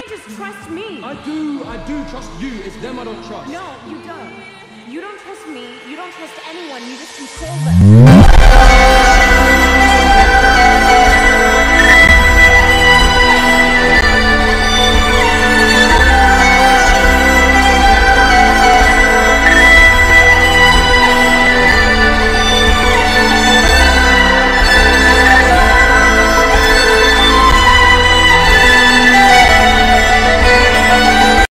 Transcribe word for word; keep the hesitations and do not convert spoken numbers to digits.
can't just trust me. I do, I do trust you. It's them I don't trust. No, you don't. You don't trust me. You don't trust anyone. You just control them.